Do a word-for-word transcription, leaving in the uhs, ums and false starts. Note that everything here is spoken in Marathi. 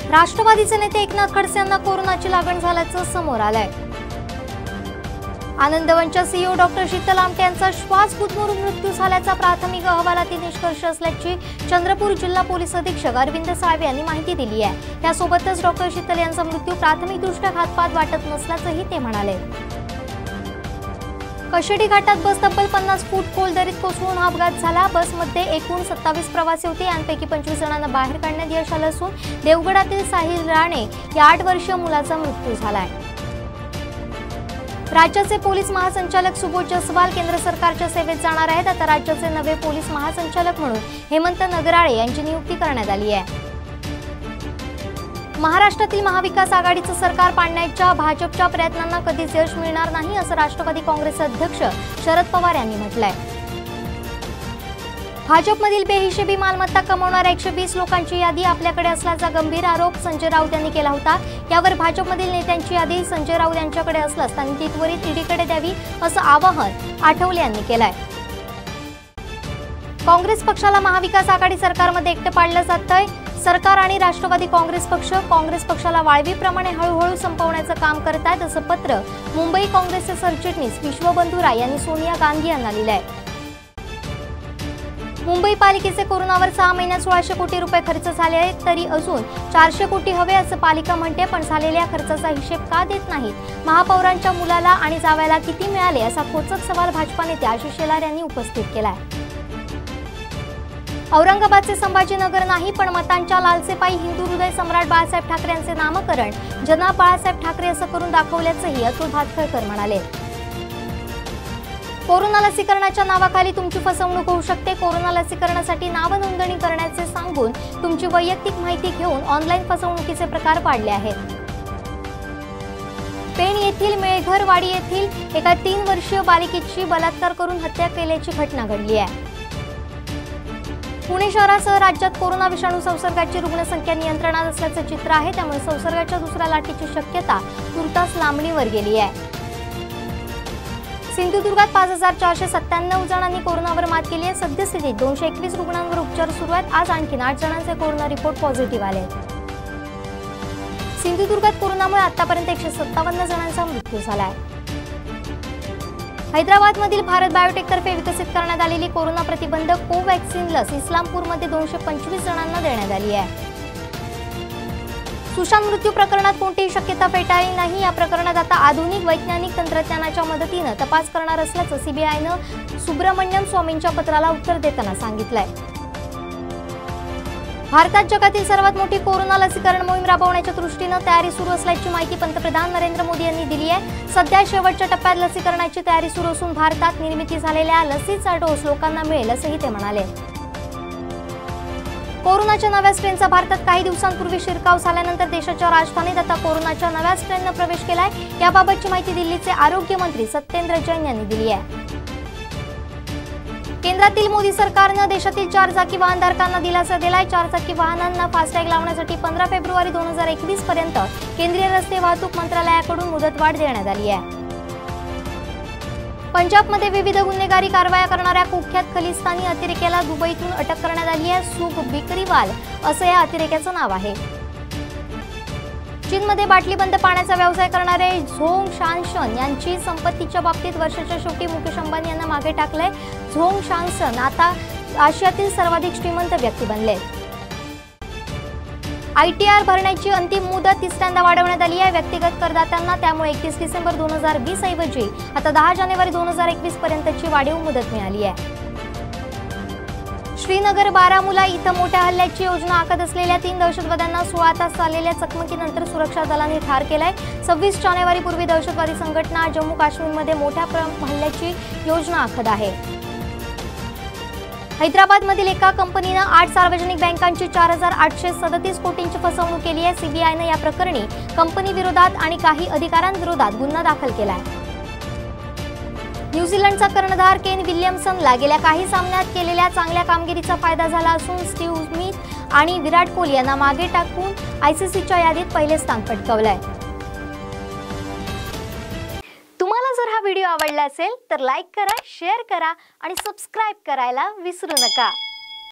राष्ट्रवादीचे नेते एकनाथ खडसे यांना कोरोनाची लागण झाल्याचं समोर आलंय। आनंदवनच्या सीईओ डॉक्टर शीतल आमटे यांचा श्वास गुदमरून मृत्यू झाल्याचा प्राथमिक अहवालातील निष्कर्ष असल्याची चंद्रपूर जिल्हा पोलीस अधीक्षक अरविंद साळवे यांनी माहिती दिली आहे। त्यासोबतच डॉक्टर शीतल यांचा मृत्यू प्राथमिकदृष्ट्या घातपात वाटत नसल्याचंही ते म्हणाले। कशेडी घाटात बस तब्बल पन्नास फूट खोल दरीत कोसळून हा अपघात झाला। बसमध्ये एकूण सत्तावीस प्रवासी होते, यांपैकी पंचवीस जणांना बाहेर काढण्यात यश आलं असून देवगडातील साहिल राणे या आठ वर्षीय मुलाचा मृत्यू झालाय। राज्याचे पोलीस महासंचालक सुबोध जसवाल केंद्र सरकारच्या सेवेत जाणार आहेत। आता राज्याचे नवे पोलीस महासंचालक म्हणून हेमंत नगराळे यांची नियुक्ती करण्यात आली आहे। महाराष्ट्रातील महाविकास आघाडीचं सरकार पाडण्याच्या भाजपच्या प्रयत्नांना कधीच यश मिळणार नाही, असं राष्ट्रवादी काँग्रेस अध्यक्ष शरद पवार यांनी म्हटलंय। भाजपमधील बेहिशेबी मालमत्ता कमावणाऱ्या एकशे वीस लोकांची यादी आपल्याकडे असल्याचा गंभीर आरोप संजय राऊत यांनी केला होता। यावर भाजपमधील नेत्यांची यादी संजय राऊत यांच्याकडे असल्यास त्यांनी ती त्वरित ईडीकडे द्यावी, असं आवाहन आठवले यांनी केलंय। काँग्रेस पक्षाला महाविकास आघाडी सरकारमध्ये एकटं पाडलं जातंय। सरकार आणि राष्ट्रवादी काँग्रेस पक्ष काँग्रेस पक्षाला वाळवीप्रमाणे हळूहळू संपवण्याचं काम करतायत, असं पत्र मुंबई काँग्रेसचे सरचिटणीस विश्वबंधू राय यांनी सोनिया गांधी यांना लिहिलंय। मुंबई पालिकेचे कोरोनावर सहा महिन्यात सोळाशे कोटी रुपये खर्च झाले आहेत, तरी अजून चारशे कोटी हवे असं पालिका म्हणते, पण झालेल्या खर्चाचा हिशेब का देत नाहीत? महापौरांच्या मुलाला आणि जावयाला किती मिळाले, असा खोचक सवाल भाजपा नेते आशिष शेलार यांनी उपस्थित केलाय। औरंगाबादचे संभाजीनगर नाही, पण मतांच्या लालसेपायी हिंदू हृदय सम्राट बाळासाहेब ठाकरे यांचे नामकरण जनाब बाळासाहेब ठाकरे असं करून दाखवल्याचंही अतुल भातखळकर म्हणाले। कोरोना लसीकरणाच्या नावाखाली तुमची फसवणूक होऊ शकते। कोरोना लसीकरणासाठी नाव नोंदणी करण्याचे सांगून तुमची वैयक्तिक माहिती घेऊन ऑनलाईन फसवणुकीचे प्रकार पाडले आहेत। पेण येथील मेळघरवाडी येथील एका तीन वर्षीय बालिकेची बलात्कार करून हत्या केल्याची घटना घडली आहे। पुणे शहरासह राज्यात कोरोना विषाणू संसर्गाची रुग्णसंख्या नियंत्रणात असल्याचे चित्र आहे, त्यामुळे संसर्गाच्या दुसऱ्या लाटेची शक्यता तुर्तास लांबणीवर गेली आहे। सिंधुदुर्गात पाच हजार चारशे सत्त्याण्णव जणांनी कोरोनावर मात केली आहे। सद्यस्थितीत दोनशे एकवीस रुग्णांवर उपचार सुरू आहेत। आज आणखी आठ जणांचे कोरोना रिपोर्ट पॉझिटिव्ह आले आहेत। सिंधुदुर्गात कोरोनामुळे आतापर्यंत एकशे सत्तावन्न जणांचा मृत्यू झाला आहे। हैदराबादमधील भारत बायोटेक तर्फे विकसित करण्यात आलेली कोरोना प्रतिबंधक कोवॅक्सिन लस इस्लामपूरमध्ये दोनशे पंचवीस जणांना देण्यात आली आहे। सुशांत मृत्यू प्रकरणात कोणतीही शक्यता फेटाळली नाही। या प्रकरणात आता आधुनिक वैज्ञानिक तंत्रज्ञानाच्या मदतीने तपास करणार असल्याचं सीबीआयनं सुब्रमण्यम स्वामींच्या पत्राला उत्तर देताना सांगितलंय। भारतात जगातील सर्वात मोठी कोरोना लसीकरण मोहीम राबवण्याच्या दृष्टीने तयारी सुरू असल्याची माहिती पंतप्रधान नरेंद्र मोदी यांनी दिली आहे। सध्या शेवटच्या टप्प्यात लसीकरणाची तयारी सुरू असून भारतात निर्मिती झालेल्या लसीचा डोस लोकांना मिळेल, असंही ते म्हणाले। कोरोनाच्या नव्या स्ट्रेनचा भारतात काही दिवसांपूर्वी शिरकाव झाल्यानंतर देशाच्या राजधानीत आता कोरोनाच्या नव्या स्ट्रेननं प्रवेश केलाय। याबाबतची माहिती दिल्लीचे आरोग्य मंत्री सत्येंद्र जैन यांनी दिली आहे। केंद्रातील मोदी सरकारनं देशातील चार चाकी वाहनधारकांना दिलासा दिलाय। चार चाकी वाहनांना फास्टॅग लावण्यासाठी पंधरा फेब्रुवारी दोन हजार एकवीस पर्यंत केंद्रीय रस्ते वाहतूक मंत्रालयाकडून मुदतवाढ देण्यात आली आहे। पंजाबमध्ये विविध गुन्हेगारी कारवाया करणाऱ्या कुख्यात खलिस्तानी अतिरेक्याला दुबईतून अटक करण्यात आली आहे। सुख बिक्रीवाल असं या अतिरेक्याचं नाव आहे। चीनमध्ये बाटलीबंद पाण्याचा व्यवसाय करणारे झोंग शानशन यांची संपत्तीच्या बाबतीत वर्षाच्या शेवटी मुकेश अंबानी यांना मागे टाकलंय। झोंग शानशन आता आशियातील सर्वाधिक श्रीमंत व्यक्ती बनले। आयटीआर भरण्याची अंतिम मुदत तिसऱ्यांदा वाढवण्यात आली आहे व्यक्तिगत करदात्यांना, त्यामुळे एकतीस डिसेंबर दोन हजार वीस ऐवजी आता दहा जानेवारी दोन हजार एकवीस पर्यंतची वाढीव मुदत मिळाली आहे। श्रीनगर बारामुला इथं मोठ्या हल्ल्याची योजना आखत असलेल्या तीन दहशतवाद्यांना सोळा तास चाललेल्या चकमकीनंतर सुरक्षा दलांनी ठार केलंय। सव्वीस जानेवारी पूर्वी दहशतवादी संघटना जम्मू काश्मीरमध्ये मोठ्या हल्ल्याची योजना आखत आहे। हैदराबादमधील एका कंपनीनं आठ सार्वजनिक बँकांची चार हजार आठशे सदतीस कोटींची फसवणूक केली आहे। सीबीआयनं या प्रकरणी कंपनी विरोधात आणि काही अधिकाऱ्यांविरोधात गुन्हा दाखल केला आहे। न्यूझीलंडचा कर्णधार केन विल्यमसनला गेल्या काही सामन्यात केलेल्या चांगल्या कामगिरीचा फायदा झाला असून स्टीव्ह स्मिथ आणि विराट कोहली यांना मागे टाकून आयसीसीच्या यादीत पहिले स्थान पटकावलंय। तुम्हाला जर हा व्हिडिओ आवडला असेल तर लाईक करा, शेअर करा आणि सबस्क्राइब करायला विसरू नका।